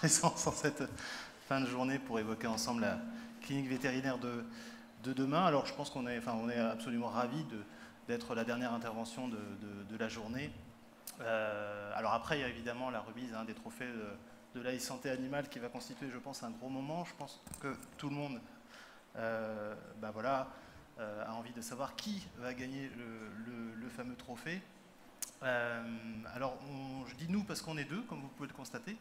présence en cette fin de journée pour évoquer ensemble la clinique vétérinaire de demain. Alors je pense qu'on est, on est absolument ravis d'être la dernière intervention de la journée. Alors après, il y a évidemment la remise des trophées de la santé animale qui va constituer, je pense, un gros moment. Je pense que tout le monde a envie de savoir qui va gagner le fameux trophée. Alors, je dis nous parce qu'on est deux, comme vous pouvez le constater.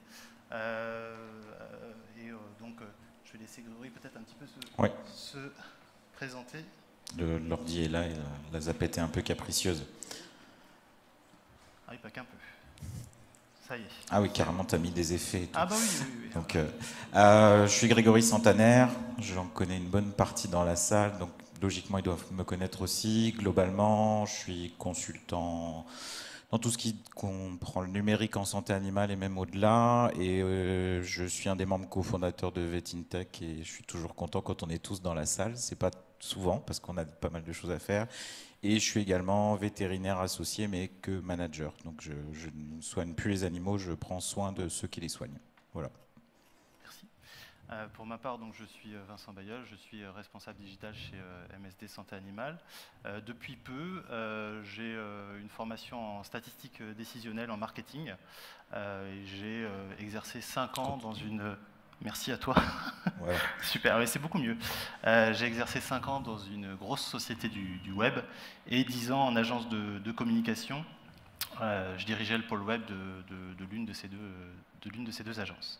Donc, je vais laisser Grégory peut-être un petit peu se présenter. L'ordi est là et la zapette est un peu capricieuse. Ah oui, pas qu'un peu. Ça y est. Ah oui, carrément, tu as mis des effets. Et tout. Ah bah oui. Donc, je suis Grégory Santaner, j'en connais une bonne partie dans la salle, donc logiquement ils doivent me connaître aussi. Globalement, je suis consultant dans tout ce qui comprend le numérique en santé animale et même au-delà. Et je suis un des membres cofondateurs de VetInTech et je suis toujours content quand on est tous dans la salle. C'est pas souvent parce qu'on a pas mal de choses à faire. Et je suis également vétérinaire associé, mais que manager. Donc je ne soigne plus les animaux, je prends soin de ceux qui les soignent. Voilà. Merci. Pour ma part, donc, je suis Vincent Bayeul, je suis responsable digital chez MSD Santé Animale. Depuis peu, j'ai une formation en statistique décisionnelle en marketing. J'ai exercé 5 ans dans une... Merci à toi. Ouais. Super, mais c'est beaucoup mieux. J'ai exercé 5 ans dans une grosse société du web et 10 ans en agence de communication. Je dirigeais le pôle web de l'une de ces deux agences.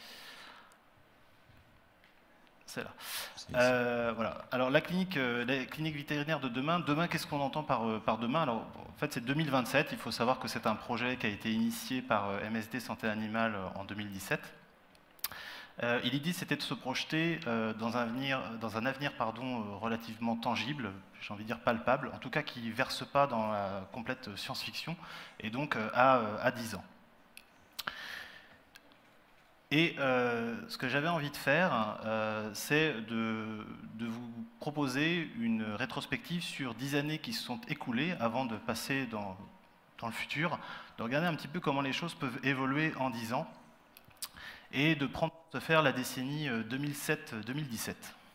C'est là. Voilà. Alors la clinique vétérinaire de demain. Demain, qu'est-ce qu'on entend par demain? Alors en fait, c'est 2027. Il faut savoir que c'est un projet qui a été initié par MSD Santé Animale en 2017. Et l'idée, c'était de se projeter dans un avenir relativement tangible, j'ai envie de dire palpable, en tout cas qui ne verse pas dans la complète science-fiction, et donc à 10 ans. Et ce que j'avais envie de faire, c'est de vous proposer une rétrospective sur 10 années qui se sont écoulées avant de passer dans le futur, de regarder un petit peu comment les choses peuvent évoluer en 10 ans, et de faire la décennie 2007-2017.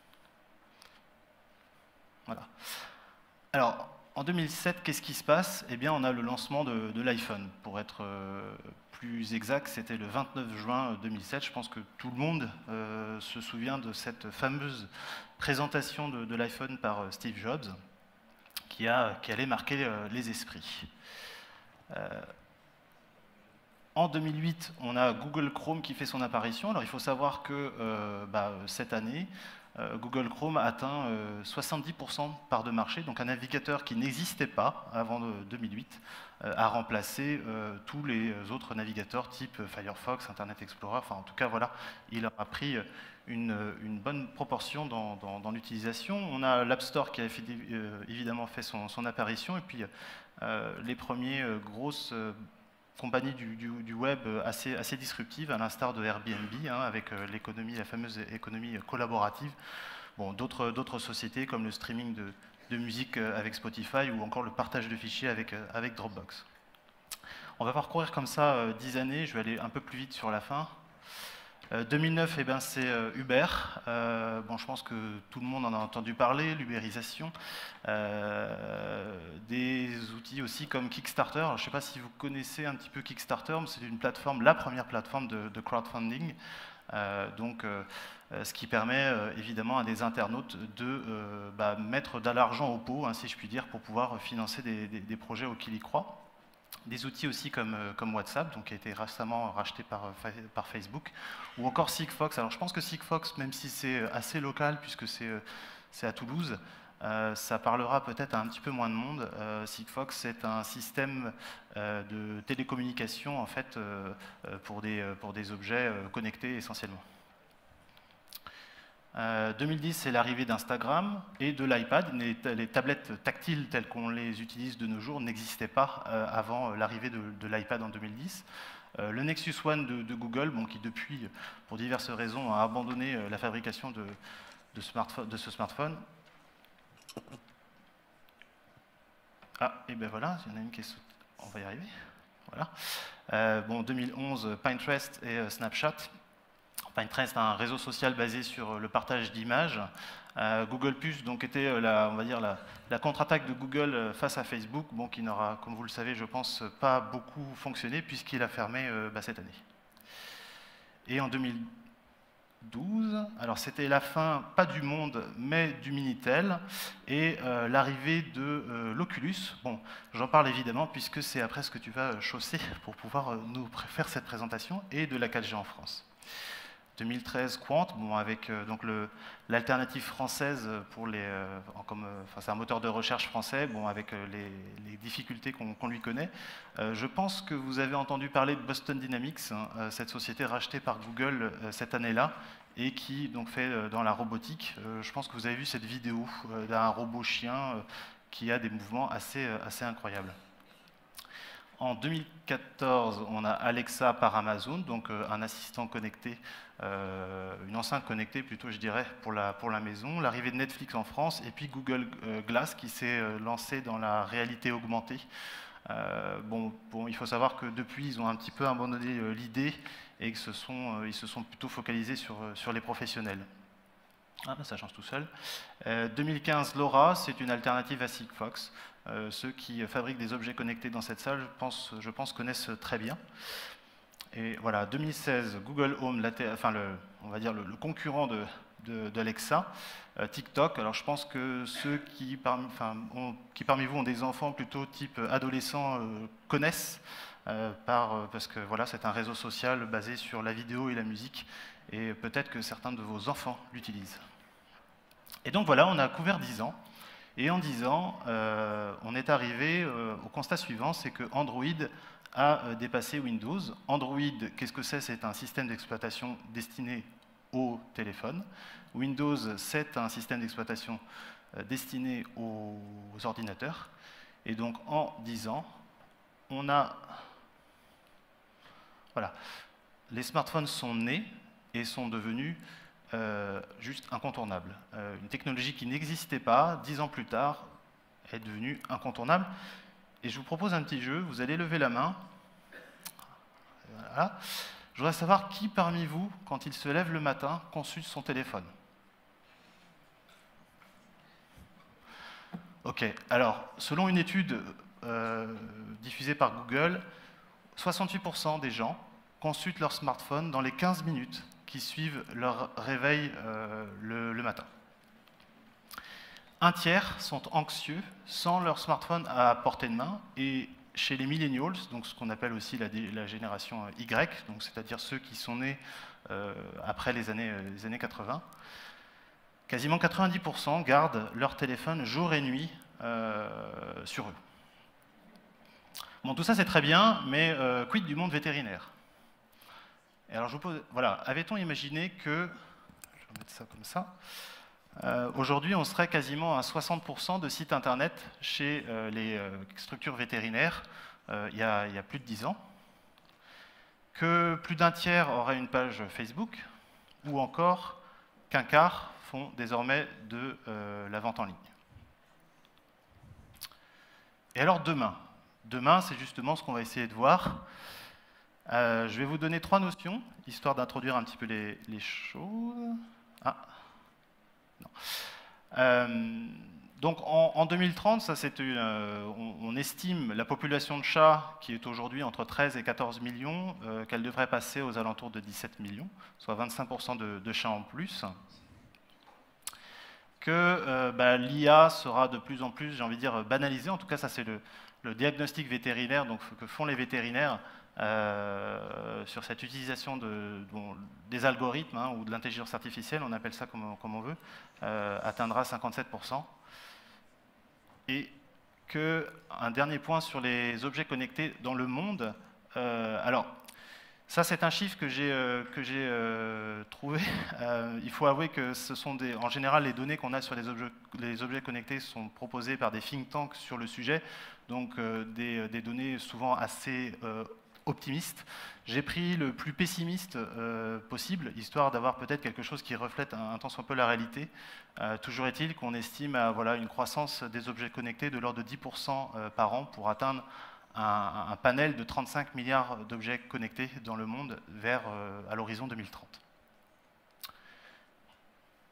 Voilà. Alors, en 2007, qu'est-ce qui se passe? Eh bien, on a le lancement de l'iPhone. Pour être plus exact, c'était le 29 juin 2007. Je pense que tout le monde se souvient de cette fameuse présentation de l'iPhone par Steve Jobs, qui allait marquer les esprits. En 2008, on a Google Chrome qui fait son apparition. Alors il faut savoir que cette année, Google Chrome atteint 70% part de marché, donc un navigateur qui n'existait pas avant 2008 a remplacé tous les autres navigateurs type Firefox, Internet Explorer, enfin en tout cas voilà, il a pris une bonne proportion dans l'utilisation. On a l'App Store qui a évidemment fait son apparition, et puis les premiers grosses compagnie du web assez disruptive, à l'instar de Airbnb, avec la fameuse économie collaborative. Bon, d'autres sociétés comme le streaming de musique avec Spotify ou encore le partage de fichiers avec Dropbox. On va parcourir comme ça 10 années, je vais aller un peu plus vite sur la fin. 2009, c'est Uber. Je pense que tout le monde en a entendu parler, l'ubérisation. Des outils aussi comme Kickstarter. Alors, je ne sais pas si vous connaissez un petit peu Kickstarter, mais c'est une plateforme, la première plateforme de crowdfunding. Ce qui permet évidemment à des internautes de mettre de l'argent au pot, si je puis dire, pour pouvoir financer des projets auxquels ils croient. Des outils aussi comme WhatsApp, donc, qui a été récemment racheté par Facebook, ou encore Sigfox. Alors je pense que Sigfox, même si c'est assez local, puisque c'est à Toulouse, ça parlera peut-être à un petit peu moins de monde. Sigfox, c'est un système de télécommunication en fait, pour des objets connectés essentiellement. 2010, c'est l'arrivée d'Instagram et de l'iPad. Les tablettes tactiles telles qu'on les utilise de nos jours n'existaient pas avant l'arrivée de l'iPad en 2010. Le Nexus One de Google, qui depuis, pour diverses raisons, a abandonné la fabrication de ce smartphone. Ah, et ben voilà, il y en a une qui est sautée. On va y arriver. Voilà. 2011, Pinterest et Snapchat. Pinterest est un réseau social basé sur le partage d'images. Google Plus donc, était, on va dire, la contre-attaque de Google face à Facebook, bon, qui n'aura, comme vous le savez, je pense, pas beaucoup fonctionné, puisqu'il a fermé cette année. Et en 2012, alors c'était la fin, pas du monde, mais du Minitel, et l'arrivée de l'Oculus. Bon, j'en parle évidemment, puisque c'est après ce que tu vas chausser pour pouvoir nous faire cette présentation, et de la 4G en France. 2013 Quant, bon, avec donc l'alternative française pour c'est un moteur de recherche français, bon, avec les difficultés qu'on lui connaît. Je pense que vous avez entendu parler de Boston Dynamics, hein, cette société rachetée par Google cette année-là et qui donc fait dans la robotique. Je pense que vous avez vu cette vidéo d'un robot chien qui a des mouvements assez incroyables. En 2014, on a Alexa par Amazon, donc un assistant connecté, une enceinte connectée plutôt, je dirais, pour la maison. L'arrivée de Netflix en France, et puis Google Glass qui s'est lancé dans la réalité augmentée. Bon, il faut savoir que depuis, ils ont un petit peu abandonné l'idée et qu'ils se sont plutôt focalisés sur les professionnels. Ah, ça change tout seul. 2015, LoRa, c'est une alternative à Sigfox. Ceux qui fabriquent des objets connectés dans cette salle, je pense connaissent très bien. Et voilà, 2016, Google Home, on va dire le concurrent d'Alexa, TikTok. Alors je pense que ceux qui parmi vous ont des enfants plutôt type adolescents connaissent, parce que voilà, c'est un réseau social basé sur la vidéo et la musique, et peut-être que certains de vos enfants l'utilisent. Et donc voilà, on a couvert 10 ans. Et en 10 ans, on est arrivé au constat suivant, c'est que Android a dépassé Windows. Android, qu'est-ce que c'est? C'est un système d'exploitation destiné au téléphone. Windows, c'est un système d'exploitation destiné aux ordinateurs. Et donc en 10 ans, on a... Voilà. Les smartphones sont nés et sont devenus juste incontournable. Une technologie qui n'existait pas, 10 ans plus tard, est devenue incontournable. Et je vous propose un petit jeu, vous allez lever la main. Voilà. Je voudrais savoir qui parmi vous, quand il se lève le matin, consulte son téléphone. Ok, alors, selon une étude diffusée par Google, 68% des gens consultent leur smartphone dans les 15 minutes qui suivent leur réveil le matin. Un tiers sont anxieux sans leur smartphone à portée de main, et chez les millennials, donc ce qu'on appelle aussi la génération Y, donc c'est-à-dire ceux qui sont nés après les années 80, quasiment 90% gardent leur téléphone jour et nuit sur eux. Bon, tout ça c'est très bien, mais quid du monde vétérinaire? Et alors je vous pose, voilà, avait-on imaginé que, je vais mettre ça comme ça, aujourd'hui on serait quasiment à 60% de sites internet chez les structures vétérinaires il y a plus de 10 ans, que plus d'un tiers aurait une page Facebook, ou encore qu'un quart font désormais de la vente en ligne. Et alors demain c'est justement ce qu'on va essayer de voir. Je vais vous donner 3 notions, histoire d'introduire un petit peu les choses. Ah, non. Donc en 2030, ça, on estime la population de chats, qui est aujourd'hui entre 13 et 14 millions, qu'elle devrait passer aux alentours de 17 millions, soit 25% de chats en plus. Que l'IA sera de plus en plus, j'ai envie de dire, banalisée. En tout cas, ça c'est le diagnostic vétérinaire donc, que font les vétérinaires sur cette utilisation des algorithmes ou de l'intelligence artificielle, on appelle ça comme on veut, atteindra 57%. Et un dernier point sur les objets connectés dans le monde. Alors, ça c'est un chiffre que j'ai trouvé. Il faut avouer que ce sont en général les données qu'on a sur les objets connectés sont proposées par des think tanks sur le sujet, donc des données souvent assez optimiste. J'ai pris le plus pessimiste possible, histoire d'avoir peut-être quelque chose qui reflète un tant soit peu la réalité. Toujours est-il qu'on estime à une croissance des objets connectés de l'ordre de 10% par an pour atteindre un panel de 35 milliards d'objets connectés dans le monde à l'horizon 2030.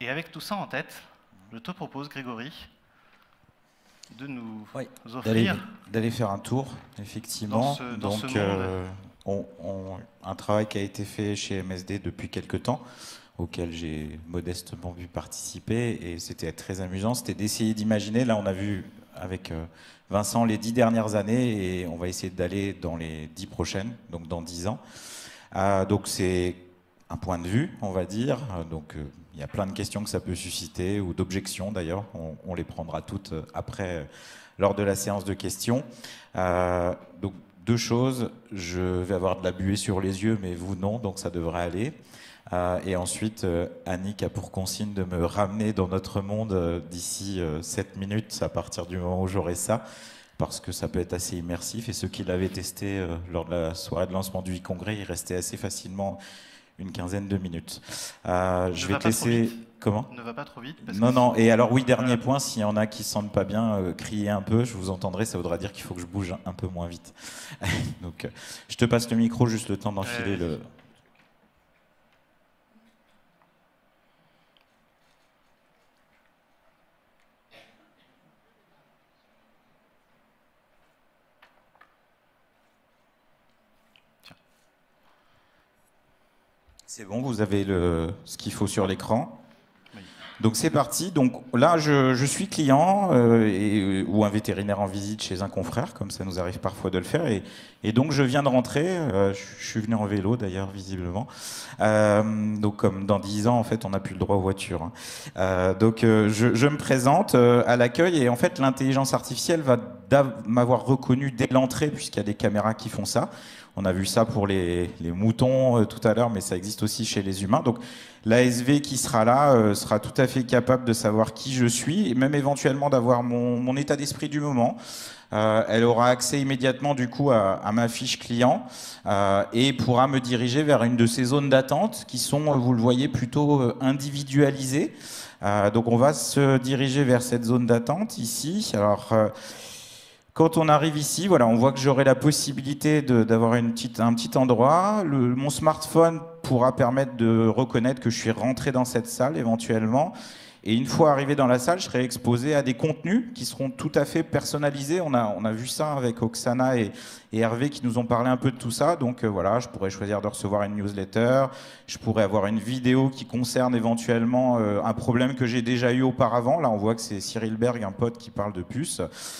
Et avec tout ça en tête, je te propose, Grégory, de nous offrir... D'aller faire un tour, effectivement. Dans ce monde. Un travail qui a été fait chez MSD depuis quelques temps, auquel j'ai modestement pu participer, et c'était très amusant, c'était d'essayer d'imaginer, là on a vu avec Vincent les 10 dernières années, et on va essayer d'aller dans les 10 prochaines, donc dans 10 ans. Donc c'est un point de vue, on va dire, donc il y a plein de questions que ça peut susciter, ou d'objections d'ailleurs, on les prendra toutes après, lors de la séance de questions. Donc deux choses, je vais avoir de la buée sur les yeux, mais vous non, donc ça devrait aller. Et ensuite, Annick a pour consigne de me ramener dans notre monde d'ici 7 minutes, à partir du moment où j'aurai ça, parce que ça peut être assez immersif. Et ceux qui l'avaient testé lors de la soirée de lancement du e-congrès, il restait assez facilement une quinzaine de minutes. Je vais te laisser... Comment ? Ne va pas trop vite. Non. Et alors oui, dernier point, s'il y en a qui ne se sentent pas bien, criez un peu, je vous entendrai, ça voudra dire qu'il faut que je bouge un peu moins vite. Donc, je te passe le micro, juste le temps d'enfiler le... C'est bon, vous avez ce qu'il faut sur l'écran. Oui. Donc c'est parti. Donc là, je suis client ou un vétérinaire en visite chez un confrère, comme ça nous arrive parfois de le faire. Et donc je viens de rentrer. Je suis venu en vélo d'ailleurs, visiblement. Donc comme dans 10 ans, en fait, on n'a plus le droit aux voitures. Donc je me présente à l'accueil et en fait, l'intelligence artificielle va m'avoir reconnu dès l'entrée, puisqu'il y a des caméras qui font ça. On a vu ça pour les moutons tout à l'heure, mais ça existe aussi chez les humains. Donc l'ASV qui sera là sera tout à fait capable de savoir qui je suis et même éventuellement d'avoir mon état d'esprit du moment. Elle aura accès immédiatement du coup à ma fiche client et pourra me diriger vers une de ces zones d'attente qui sont, vous le voyez, plutôt individualisées. Donc on va se diriger vers cette zone d'attente ici. Alors... quand on arrive ici, voilà, on voit que j'aurai la possibilité d'avoir un petit endroit. Mon smartphone pourra permettre de reconnaître que je suis rentré dans cette salle éventuellement. Et une fois arrivé dans la salle, je serai exposé à des contenus qui seront tout à fait personnalisés. On a vu ça avec Oksana et Hervé qui nous ont parlé un peu de tout ça. Donc voilà, je pourrais choisir de recevoir une newsletter. Je pourrais avoir une vidéo qui concerne éventuellement un problème que j'ai déjà eu auparavant. Là, on voit que c'est Cyril Berg, un pote, qui parle de puces.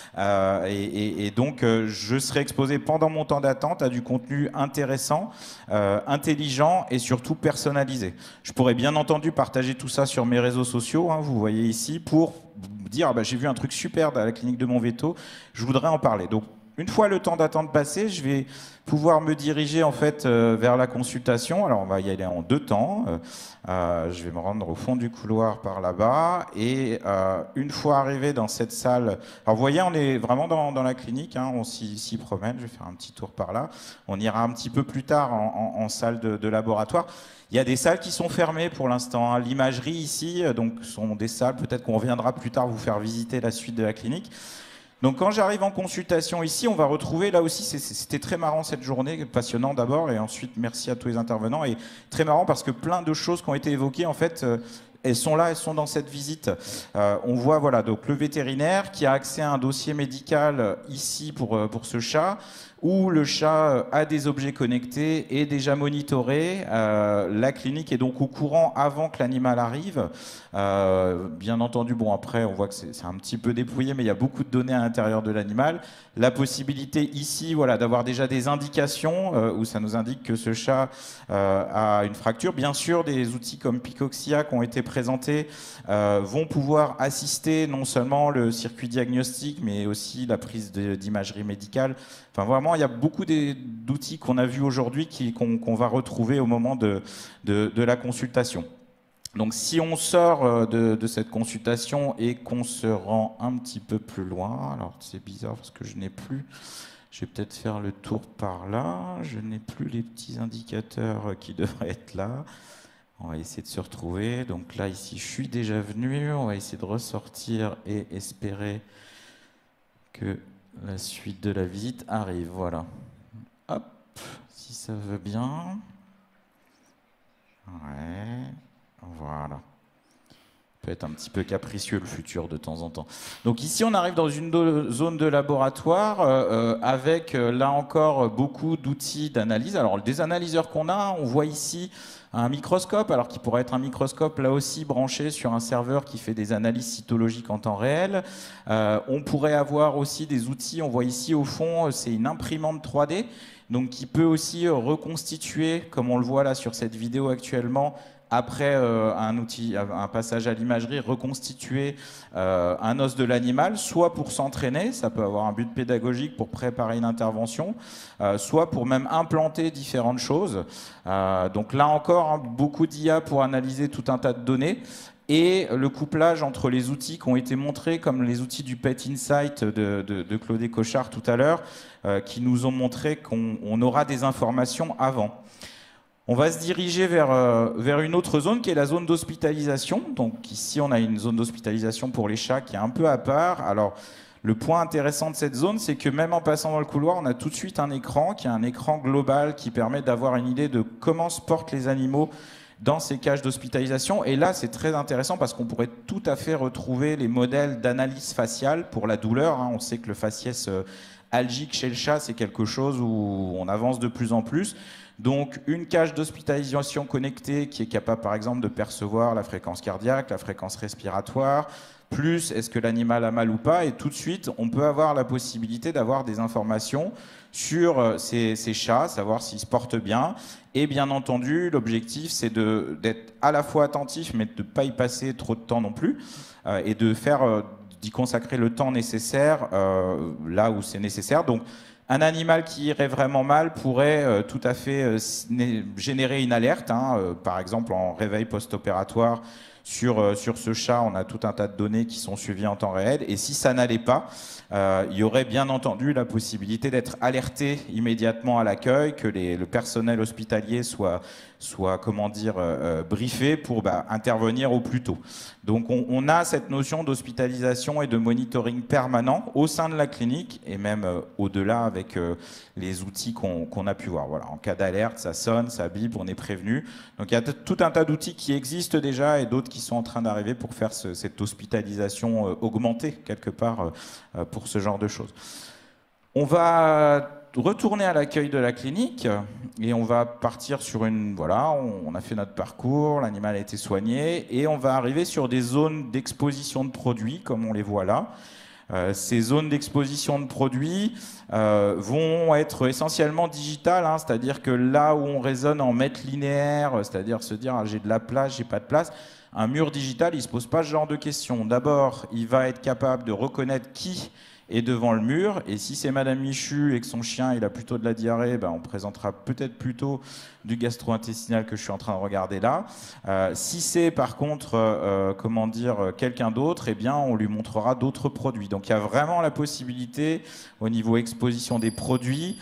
Et donc, je serai exposé pendant mon temps d'attente à du contenu intéressant, intelligent et surtout personnalisé. Je pourrais bien entendu partager tout ça sur mes réseaux sociaux, hein, vous voyez ici, pour dire ah bah, j'ai vu un truc super à la clinique de mon veto, je voudrais en parler. Donc, une fois le temps d'attente passé, je vais pouvoir me diriger en fait vers la consultation. Alors on va y aller en 2 temps. Je vais me rendre au fond du couloir par là-bas et une fois arrivé dans cette salle, alors vous voyez on est vraiment dans la clinique, hein, on s'y promène. Je vais faire un petit tour par là. On ira un petit peu plus tard en salle de laboratoire. Il y a des salles qui sont fermées pour l'instant. Hein. L'imagerie ici, donc sont des salles. Peut-être qu'on reviendra plus tard vous faire visiter la suite de la clinique. Donc quand j'arrive en consultation ici, on va retrouver, là aussi, c'était très marrant cette journée, passionnant d'abord, et ensuite merci à tous les intervenants, et très marrant parce que plein de choses qui ont été évoquées, en fait, elles sont là, elles sont dans cette visite. On voit voilà, donc, le vétérinaire qui a accès à un dossier médical ici pour ce chat, où le chat a des objets connectés, est déjà monitoré. La clinique est donc au courant avant que l'animal arrive. Bien entendu, bon après, on voit que c'est un petit peu dépouillé, mais il y a beaucoup de données à l'intérieur de l'animal. La possibilité ici, voilà, d'avoir déjà des indications où ça nous indique que ce chat a une fracture. Bien sûr, des outils comme Picoxia qui ont été présentés vont pouvoir assister non seulement le circuit diagnostique, mais aussi la prise d'imagerie médicale. Enfin, vraiment, il y a beaucoup d'outils qu'on a vus aujourd'hui qu'on va retrouver au moment de la consultation. Donc, si on sort de cette consultation et qu'on se rend un petit peu plus loin, alors c'est bizarre parce que je n'ai plus... Je vais peut-être faire le tour par là. Je n'ai plus les petits indicateurs qui devraient être là. On va essayer de se retrouver. Donc là, ici, je suis déjà venu. On va essayer de ressortir et espérer que la suite de la visite arrive. Voilà. Hop, si ça veut bien. Ouais, voilà. peut être un petit peu capricieux le futur de temps en temps. Donc ici, on arrive dans une zone de laboratoire avec, là encore, beaucoup d'outils d'analyse. Alors, des analyseurs qu'on a, on voit ici un microscope, alors qui pourrait être un microscope là aussi branché sur un serveur qui fait des analyses cytologiques en temps réel. On pourrait avoir aussi des outils, on voit ici au fond, c'est une imprimante 3D, donc qui peut aussi reconstituer, comme on le voit là sur cette vidéo actuellement, après un passage à l'imagerie, reconstituer un os de l'animal, soit pour s'entraîner, ça peut avoir un but pédagogique pour préparer une intervention, soit pour même implanter différentes choses. Donc là encore, hein, beaucoup d'IA pour analyser tout un tas de données. Et le couplage entre les outils qui ont été montrés, comme les outils du Pet Insight de Claude Cochard tout à l'heure, qui nous ont montré qu'on aura des informations avant. On va se diriger vers une autre zone qui est la zone d'hospitalisation. Donc ici, on a une zone d'hospitalisation pour les chats qui est un peu à part. Alors, le point intéressant de cette zone, c'est que même en passant dans le couloir, on a tout de suite un écran qui est un écran global qui permet d'avoir une idée de comment se portent les animaux dans ces cages d'hospitalisation. Et là, c'est très intéressant parce qu'on pourrait tout à fait retrouver les modèles d'analyse faciale pour la douleur. On sait que le faciès algique chez le chat, c'est quelque chose où on avance de plus en plus. Donc, une cage d'hospitalisation connectée qui est capable, par exemple, de percevoir la fréquence cardiaque, la fréquence respiratoire, plus est-ce que l'animal a mal ou pas, et tout de suite, on peut avoir la possibilité d'avoir des informations sur ces chats, savoir s'ils se portent bien. Et bien entendu, l'objectif, c'est d'être à la fois attentif, mais de ne pas y passer trop de temps non plus, et d'y consacrer le temps nécessaire là où c'est nécessaire. Donc, un animal qui irait vraiment mal pourrait tout à fait générer une alerte, par exemple en réveil post-opératoire. Sur ce chat, on a tout un tas de données qui sont suivies en temps réel. Et si ça n'allait pas, il y aurait bien entendu la possibilité d'être alerté immédiatement à l'accueil, que le personnel hospitalier soit comment dire, briefé pour intervenir au plus tôt. Donc on a cette notion d'hospitalisation et de monitoring permanent au sein de la clinique et même au-delà avec les outils qu'on a pu voir. Voilà, en cas d'alerte, ça sonne, ça bip, on est prévenu. Donc il y a tout un tas d'outils qui existent déjà et d'autres qui sont en train d'arriver pour faire cette hospitalisation augmentée quelque part pour ce genre de choses. On va retourner à l'accueil de la clinique et on va partir sur voilà, on a fait notre parcours, l'animal a été soigné et on va arriver sur des zones d'exposition de produits comme on les voit là. Ces zones d'exposition de produits vont être essentiellement digitales, c'est-à-dire que là où on raisonne en mètres linéaires, c'est-à-dire se dire j'ai de la place, j'ai pas de place, un mur digital, il ne se pose pas ce genre de questions. D'abord, il va être capable de reconnaître qui est devant le mur, et si c'est Madame Michu et que son chien il a plutôt de la diarrhée, on présentera peut-être plutôt du gastro-intestinal que je suis en train de regarder là. Si c'est par contre comment dire, quelqu'un d'autre, on lui montrera d'autres produits. Donc il y a vraiment la possibilité au niveau exposition des produits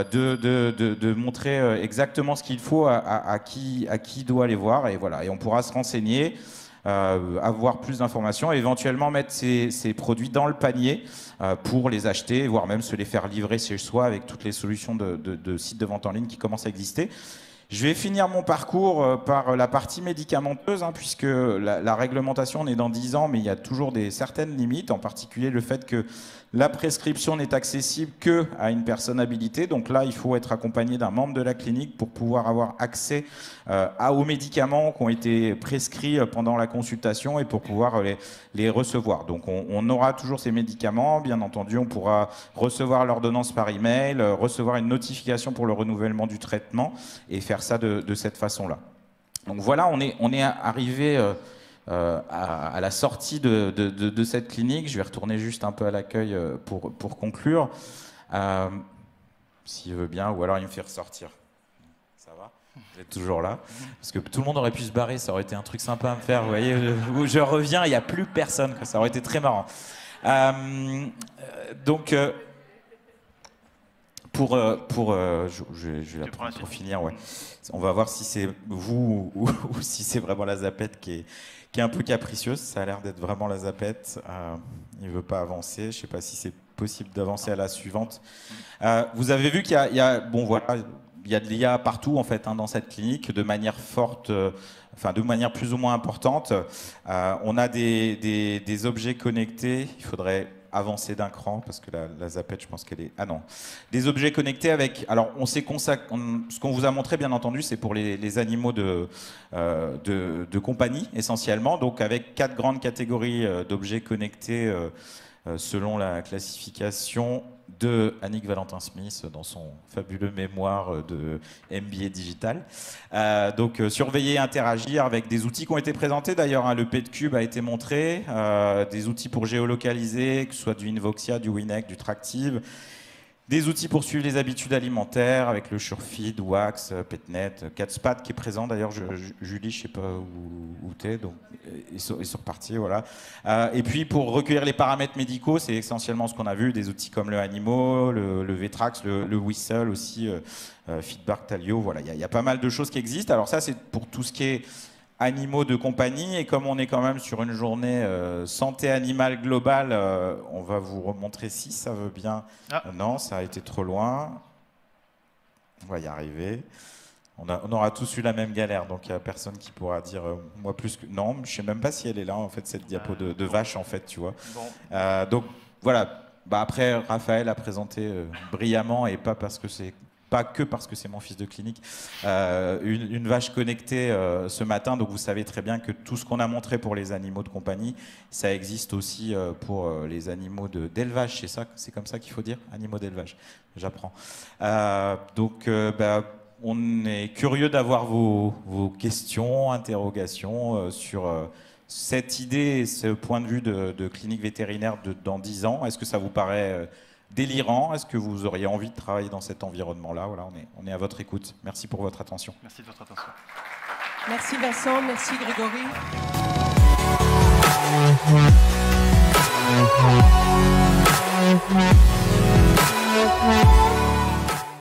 de montrer exactement ce qu'il faut à qui doit aller voir, et voilà, et on pourra se renseigner, avoir plus d'informations, éventuellement mettre ces produits dans le panier pour les acheter, voire même se les faire livrer chez soi avec toutes les solutions de sites de vente en ligne qui commencent à exister. Je vais finir mon parcours par la partie médicamenteuse, puisque la réglementation, on est dans 10 ans, mais il y a toujours certaines limites, en particulier le fait que la prescription n'est accessible qu'à une personne habilitée. Donc là, il faut être accompagné d'un membre de la clinique pour pouvoir avoir accès aux médicaments qui ont été prescrits pendant la consultation et pour pouvoir les recevoir. Donc on aura toujours ces médicaments, bien entendu, on pourra recevoir l'ordonnance par email, recevoir une notification pour le renouvellement du traitement et faire ça de cette façon-là. Donc voilà, on est arrivé à la sortie de cette clinique. Je vais retourner juste un peu à l'accueil pour conclure, s'il veut bien, ou alors il me fait ressortir. Ça va? Vous êtes toujours là? Parce que tout le monde aurait pu se barrer, ça aurait été un truc sympa à me faire. Vous voyez, où je reviens, il n'y a plus personne, ça aurait été très marrant. Donc, je vais pour finir, ouais. On va voir si c'est vous ou si c'est vraiment la zapette qui est un peu capricieuse. Ça a l'air d'être vraiment la zapette. Il ne veut pas avancer. Je ne sais pas si c'est possible d'avancer à la suivante. Vous avez vu qu'il y a bon voilà, il y a de l'IA partout en fait dans cette clinique, de manière forte, enfin de manière plus ou moins importante. On a des objets connectés. Il faudrait avancer d'un cran parce que la zapette, je pense qu'elle est... Ah non. Des objets connectés avec... Alors, ce qu'on vous a montré, bien entendu, c'est pour les animaux de compagnie, essentiellement. Donc, avec 4 grandes catégories d'objets connectés selon la classification de Annick Valentin-Smith dans son fabuleux mémoire de MBA digital. Donc surveiller, interagir avec des outils qui ont été présentés d'ailleurs, le PetCube a été montré, des outils pour géolocaliser, que ce soit du Invoxia, du Winec, du Tractive, des outils pour suivre les habitudes alimentaires avec le SureFeed, Wax, Petnet, Catspat qui est présent d'ailleurs. Julie, je ne sais pas où tu es, donc ils sont repartis, voilà. Et puis pour recueillir les paramètres médicaux, c'est essentiellement ce qu'on a vu, des outils comme le Animo, le Vtrax, le Whistle aussi, Feedback, Talio, voilà. Il y a pas mal de choses qui existent. Alors ça, c'est pour tout ce qui est animaux de compagnie, et comme on est quand même sur une journée santé animale globale, on va vous remontrer si ça veut bien. Non, ça a été trop loin. On va y arriver. On aura tous eu la même galère, donc il n'y a personne qui pourra dire moi plus que... Non, je ne sais même pas si elle est là, en fait, cette diapo de vache, en fait, tu vois. Bon. Donc, voilà. Après, Raphaël a présenté brillamment, et pas que parce que c'est mon fils de clinique, une vache connectée ce matin. Donc vous savez très bien que tout ce qu'on a montré pour les animaux de compagnie, ça existe aussi pour les animaux d'élevage. C'est comme ça qu'il faut dire, animaux d'élevage. J'apprends. Donc on est curieux d'avoir vos questions, interrogations sur cette idée et ce point de vue de clinique vétérinaire dans 10 ans. Est-ce que ça vous paraît délirant? Est-ce que vous auriez envie de travailler dans cet environnement-là? Voilà, on est à votre écoute. Merci pour votre attention. Merci de votre attention. Merci Vincent, merci Grégory.